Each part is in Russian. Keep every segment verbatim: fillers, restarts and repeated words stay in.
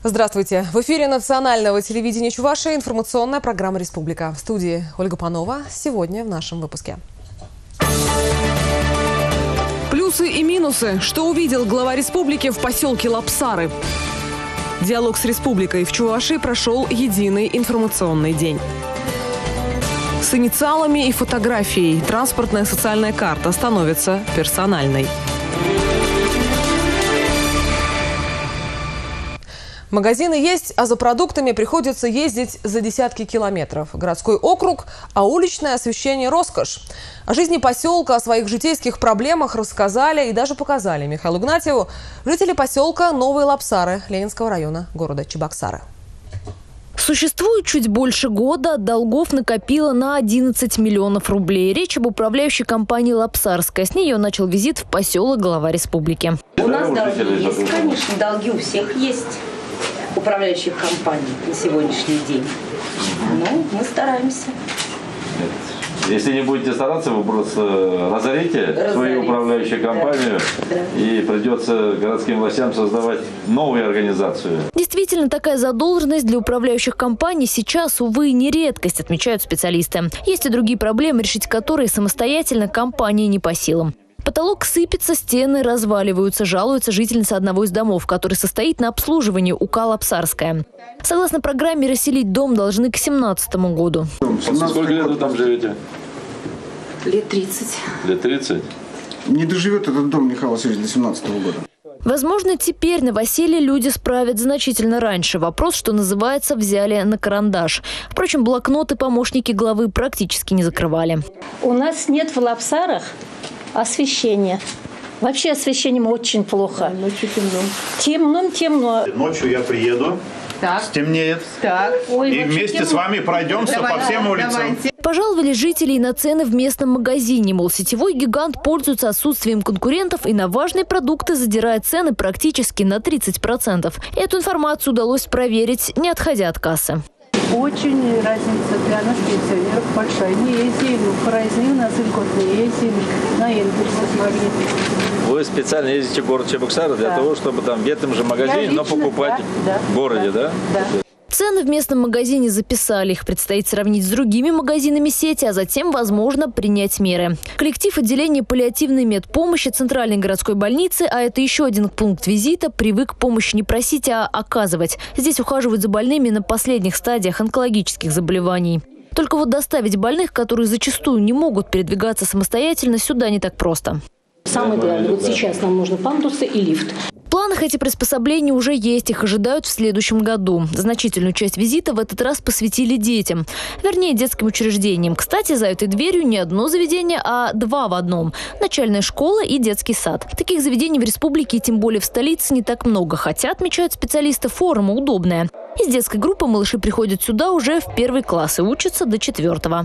Здравствуйте! В эфире национального телевидения Чувашии информационная программа «Республика». В студии Ольга Панова. Сегодня в нашем выпуске. Плюсы и минусы. Что увидел глава республики в поселке Лапсары? Диалог с республикой. В Чувашии прошел единый информационный день. С инициалами и фотографией транспортная социальная карта становится персональной. Магазины есть, а за продуктами приходится ездить за десятки километров. Городской округ, а уличное освещение – роскошь. О жизни поселка, о своих житейских проблемах рассказали и даже показали Михаилу Игнатьеву жители поселка Новые Лапсары Ленинского района города Чебоксары. Существует чуть больше года, долгов накопила на одиннадцать миллионов рублей. Речь об управляющей компании «Лапсарская». С нее начал визит в поселок глава республики. У нас долги есть, конечно, долги у всех есть. Управляющих компаний на сегодняшний день. Ну, мы стараемся. Если не будете стараться, вы просто разорите Разорить. свою управляющую компанию, да. Да. И придется городским властям создавать новую организацию. Действительно, такая задолженность для управляющих компаний сейчас, увы, не редкость, отмечают специалисты. Есть и другие проблемы, решить которые самостоятельно компании не по силам. Потолок сыпется, стены разваливаются, жалуется жительница одного из домов, который состоит на обслуживании УК «Лапсарская». Согласно программе, расселить дом должны к семнадцатому году. Сколько лет вы там живете? Лет тридцать. Лет тридцать? Не доживет этот дом, Михаил Васильевич, до семнадцатого года. Возможно, теперь новоселье люди справят значительно раньше. Вопрос, что называется, взяли на карандаш. Впрочем, блокноты помощники главы практически не закрывали. У нас нет в Лапсарах освещения. Вообще освещением очень плохо. Да, ночью темно. Темно, темно. Ночью я приеду, так. Стемнеет, так. Ой, и вместе темно. С вами пройдемся Давай, по всем да, улицам. Давайте. Пожаловали жителей на цены в местном магазине. Мол, сетевой гигант пользуется отсутствием конкурентов и на важные продукты задирает цены практически на тридцать процентов. Эту информацию удалось проверить, не отходя от кассы. Очень разница для нас, пенсионеров, большая. Не ездили, в праздник у нас льготные ездили, на Эльбурсе смогли. Вы специально ездите в город Чебоксары для да. того, чтобы там в этом же магазине, лично, но покупать да, в городе, да? Да. да. Цены в местном магазине записали. Их предстоит сравнить с другими магазинами сети, а затем, возможно, принять меры. Коллектив отделения паллиативной медпомощи Центральной городской больницы, а это еще один пункт визита, привык помощи не просить, а оказывать. Здесь ухаживают за больными на последних стадиях онкологических заболеваний. Только вот доставить больных, которые зачастую не могут передвигаться самостоятельно, сюда не так просто. Самое главное, вот сейчас нам нужны пандусы и лифт. В планах эти приспособления уже есть, их ожидают в следующем году. Значительную часть визита в этот раз посвятили детям. Вернее, детским учреждениям. Кстати, за этой дверью не одно заведение, а два в одном. Начальная школа и детский сад. Таких заведений в республике, тем более в столице, не так много. Хотя, отмечают специалисты, форма удобная. Из детской группы малыши приходят сюда уже в первый класс и учатся до четвертого.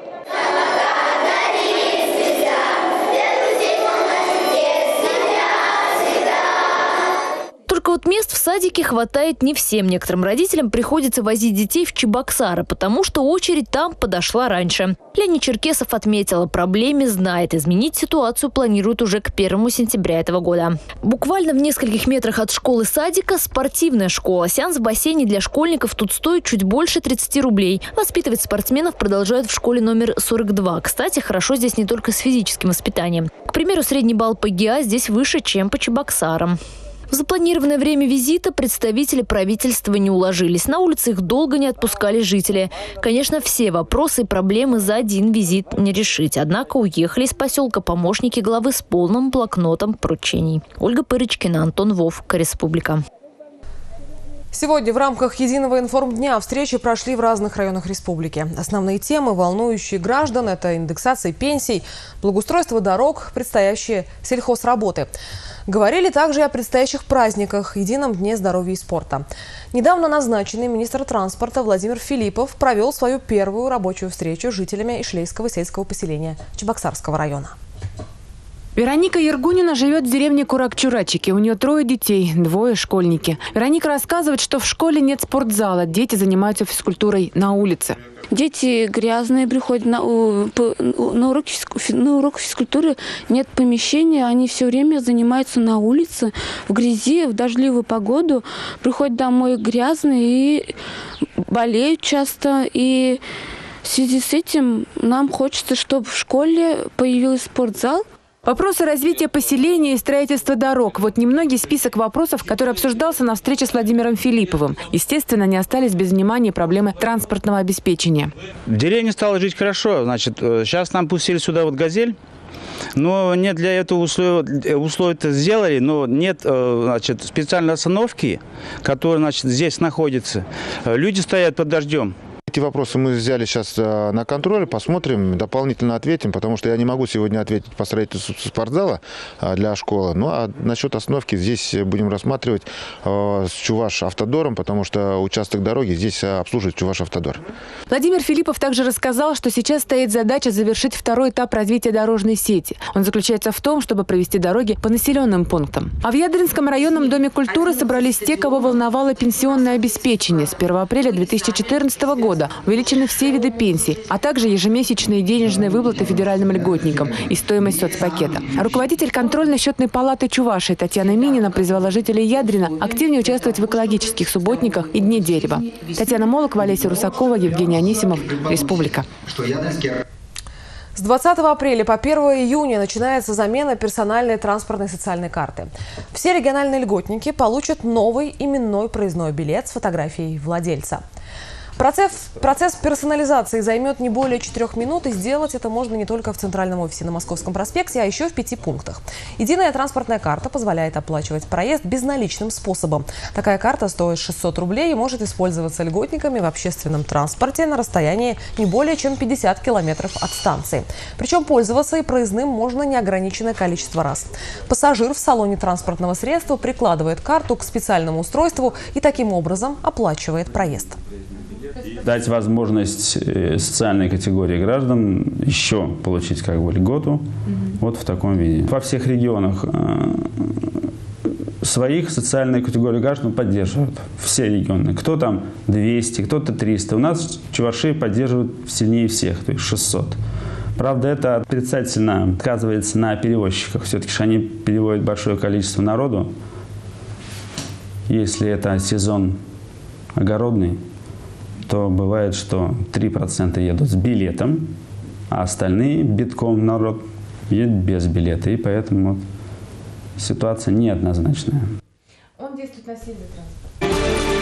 Только вот мест в садике хватает не всем. Некоторым родителям приходится возить детей в Чебоксары, потому что очередь там подошла раньше. Леонид Черкесов отметил, о проблеме знает. Изменить ситуацию планируют уже к первому сентября этого года. Буквально в нескольких метрах от школы-садика спортивная школа. Сеанс в бассейне для школьников тут стоит чуть больше тридцати рублей. Воспитывать спортсменов продолжают в школе номер сорок два. Кстати, хорошо здесь не только с физическим воспитанием. К примеру, средний балл по ГИА здесь выше, чем по Чебоксарам. В запланированное время визита представители правительства не уложились. На улице их долго не отпускали жители. Конечно, все вопросы и проблемы за один визит не решить. Однако уехали из поселка помощники главы с полным блокнотом поручений. Ольга Пырочкина, Антон Вовк, Республика. Сегодня в рамках единого информдня встречи прошли в разных районах республики. Основные темы, волнующие граждан, это индексация пенсий, благоустройство дорог, предстоящие сельхозработы. Говорили также и о предстоящих праздниках, едином дне здоровья и спорта. Недавно назначенный министр транспорта Владимир Филиппов провел свою первую рабочую встречу с жителями Ишлейского сельского поселения Чебоксарского района. Вероника Ергунина живет в деревне Курак-Чурачики. У нее трое детей, двое школьники. Вероника рассказывает, что в школе нет спортзала. Дети занимаются физкультурой на улице. Дети грязные приходят на, на, уроки, на урок физкультуры. Нет помещения, они все время занимаются на улице, в грязи, в дождливую погоду. Приходят домой грязные и болеют часто. И в связи с этим нам хочется, чтобы в школе появился спортзал. Вопросы развития поселения и строительства дорог – вот немногий список вопросов, который обсуждался на встрече с Владимиром Филипповым. Естественно, не остались без внимания проблемы транспортного обеспечения. В деревне стало жить хорошо. Значит, сейчас нам пустили сюда вот «Газель». Но нет для этого условия, условия-то сделали, но нет, значит, специальной остановки, которая, значит, здесь находится. Люди стоят под дождем. Эти вопросы мы взяли сейчас на контроль, посмотрим, дополнительно ответим, потому что я не могу сегодня ответить по строительству спортзала для школы. Ну а насчет остановки здесь будем рассматривать с Чувашавтодором, потому что участок дороги здесь обслуживает Чувашавтодор. Владимир Филиппов также рассказал, что сейчас стоит задача завершить второй этап развития дорожной сети. Он заключается в том, чтобы провести дороги по населенным пунктам. А в Ядринском районном доме культуры собрались те, кого волновало пенсионное обеспечение. С первого апреля две тысячи четырнадцатого года увеличены все виды пенсий, а также ежемесячные денежные выплаты федеральным льготникам и стоимость соцпакета. Руководитель контрольно-счетной палаты Чувашии Татьяна Минина призвала жителей Ядрина активнее участвовать в экологических субботниках и Дне дерева. Татьяна Молокова, Олеся Русакова, Евгений Анисимов. Республика. С двадцатого апреля по первое июня начинается замена персональной транспортной социальной карты. Все региональные льготники получат новый именной проездной билет с фотографией владельца. Процесс, процесс персонализации займет не более четырех минут, и сделать это можно не только в центральном офисе на Московском проспекте, а еще в пяти пунктах. Единая транспортная карта позволяет оплачивать проезд безналичным способом. Такая карта стоит шестьсот рублей и может использоваться льготниками в общественном транспорте на расстоянии не более чем пятьдесят километров от станции. Причем пользоваться и проездным можно неограниченное количество раз. Пассажир в салоне транспортного средства прикладывает карту к специальному устройству и таким образом оплачивает проезд. Дать возможность социальной категории граждан еще получить как бы льготу mm-hmm. вот в таком виде. Во всех регионах своих социальные категории граждан поддерживают. Все регионы. Кто там двести, кто-то триста. У нас Чуваши поддерживают сильнее всех, то есть шестьсот. Правда, это отрицательно сказывается на перевозчиках. Все-таки они переводят большое количество народу. Если это сезон огородный, то бывает, что три процента едут с билетом, а остальные битком народ едет без билета. И поэтому вот ситуация неоднозначная. Он действует на сильный транспорт.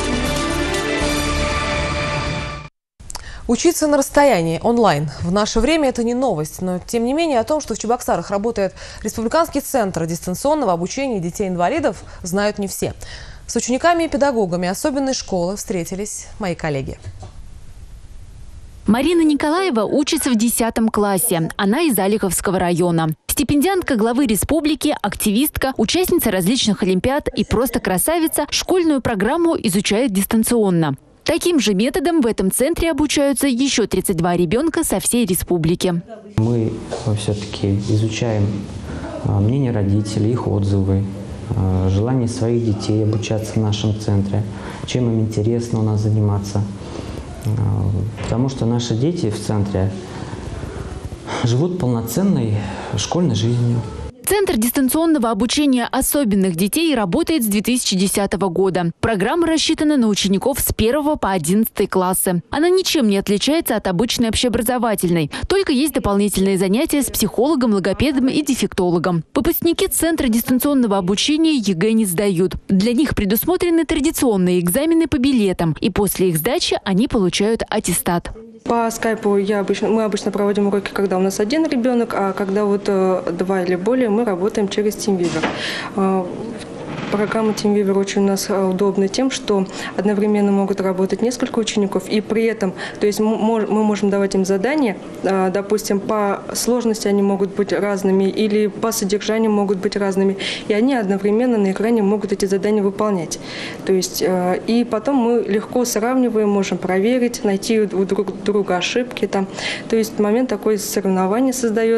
Учиться на расстоянии, онлайн. В наше время это не новость, но тем не менее о том, что в Чебоксарах работает Республиканский центр дистанционного обучения детей-инвалидов, знают не все. С учениками и педагогами особенной школы встретились мои коллеги. Марина Николаева учится в десятом классе. Она из Алиховского района. Стипендиантка главы республики, активистка, участница различных олимпиад и просто красавица школьную программу изучает дистанционно. Таким же методом в этом центре обучаются еще тридцать два ребенка со всей республики. Мы все-таки изучаем мнение родителей, их отзывы, желание своих детей обучаться в нашем центре, чем им интересно у нас заниматься. Потому что наши дети в центре живут полноценной школьной жизнью. Центр дистанционного обучения особенных детей работает с две тысячи десятого года. Программа рассчитана на учеников с первого по одиннадцатый классы. Она ничем не отличается от обычной общеобразовательной. Только есть дополнительные занятия с психологом, логопедом и дефектологом. Выпускники Центра дистанционного обучения ЕГЭ не сдают. Для них предусмотрены традиционные экзамены по билетам. И после их сдачи они получают аттестат. По скайпу я обычно, мы обычно проводим уроки, когда у нас один ребенок, а когда вот э, два или более, мы работаем через TeamViewer. Э, программа TeamViewer очень у нас удобна тем, что одновременно могут работать несколько учеников, и при этом, то есть мы, мы можем давать им задания, э, допустим, по сложности они могут быть разными или по содержанию могут быть разными, и они одновременно на экране могут эти задания выполнять. То есть, э, и потом мы легко сравниваем, можем проверить, найти у друг друга ошибки. Там. То есть момент такой соревнования создается.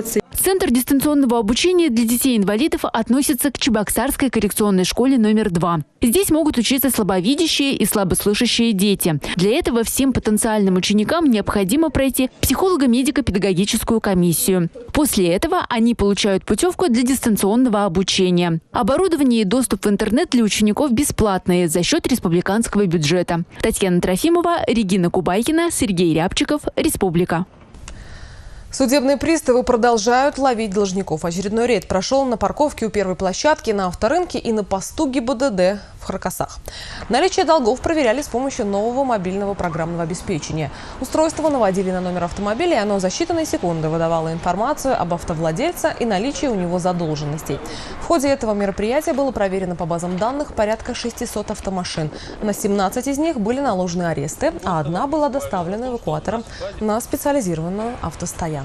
Центр дистанционного обучения для детей-инвалидов относится к Чебоксарской коррекционной школе номер два. Здесь могут учиться слабовидящие и слабослышащие дети. Для этого всем потенциальным ученикам необходимо пройти психолого-медико-педагогическую комиссию. После этого они получают путевку для дистанционного обучения. Оборудование и доступ в интернет для учеников бесплатные за счет республиканского бюджета. Татьяна Трофимова, Регина Кубайкина, Сергей Рябчиков, Республика. Судебные приставы продолжают ловить должников. Очередной рейд прошел на парковке у первой площадки, на авторынке и на посту ГИБДД в Харкасах. Наличие долгов проверяли с помощью нового мобильного программного обеспечения. Устройство наводили на номер автомобиля, и оно за считанные секунды выдавало информацию об автовладельце и наличии у него задолженностей. В ходе этого мероприятия было проверено по базам данных порядка шестисот автомашин. На семнадцать из них были наложены аресты, а одна была доставлена эвакуатором на специализированную автостоянку.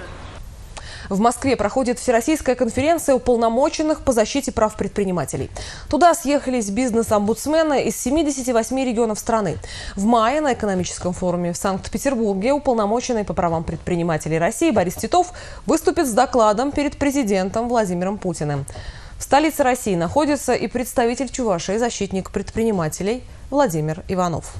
В Москве проходит Всероссийская конференция уполномоченных по защите прав предпринимателей. Туда съехались бизнес-омбудсмены из семидесяти восьми регионов страны. В мае на экономическом форуме в Санкт-Петербурге уполномоченный по правам предпринимателей России Борис Титов выступит с докладом перед президентом Владимиром Путиным. В столице России находится и представитель Чувашии, защитник предпринимателей Владимир Иванов.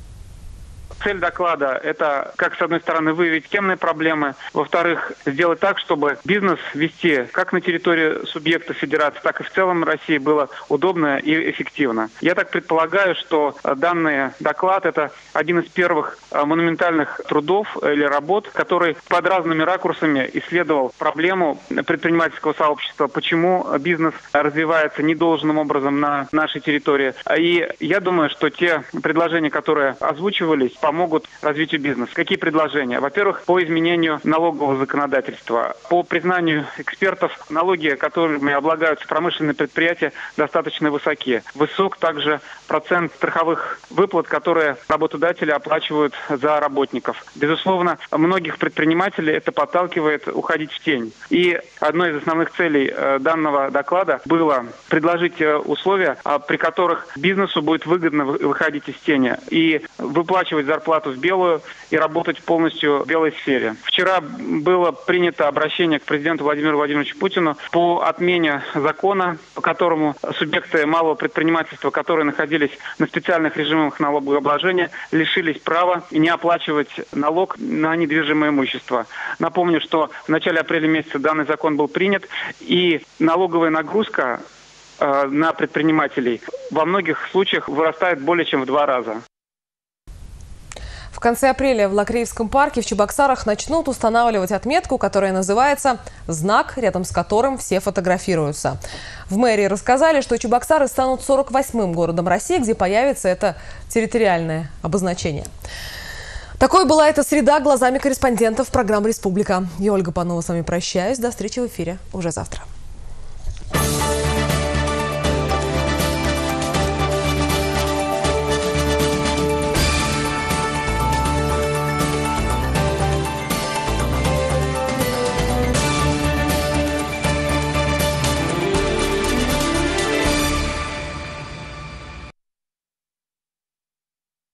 Цель доклада – это, как с одной стороны, выявить темные проблемы, во-вторых, сделать так, чтобы бизнес вести как на территории субъекта федерации, так и в целом России было удобно и эффективно. Я так предполагаю, что данный доклад – это один из первых монументальных трудов или работ, который под разными ракурсами исследовал проблему предпринимательского сообщества, почему бизнес развивается недолжным образом на нашей территории. И я думаю, что те предложения, которые озвучивались, помогут развитию бизнеса. Какие предложения? Во-первых, по изменению налогового законодательства. По признанию экспертов, налоги, которыми облагаются промышленные предприятия, достаточно высоки. Высок также процент страховых выплат, которые работодатели оплачивают за работников. Безусловно, многих предпринимателей это подталкивает уходить в тень. И одной из основных целей данного доклада было предложить условия, при которых бизнесу будет выгодно выходить из тени и выплачивать зарплату зарплату в белую и работать полностью в белой сфере. Вчера было принято обращение к президенту Владимиру Владимировичу Путину по отмене закона, по которому субъекты малого предпринимательства, которые находились на специальных режимах налогообложения, лишились права не оплачивать налог на недвижимое имущество. Напомню, что в начале апреля месяца данный закон был принят, и налоговая нагрузка э, на предпринимателей во многих случаях вырастает более чем в два раза. В конце апреля в Лакреевском парке в Чебоксарах начнут устанавливать отметку, которая называется «Знак, рядом с которым все фотографируются». В мэрии рассказали, что Чебоксары станут сорок восьмым городом России, где появится это территориальное обозначение. Такой была эта среда глазами корреспондентов программы «Республика». Я, Ольга Панова, с вами прощаюсь. До встречи в эфире уже завтра.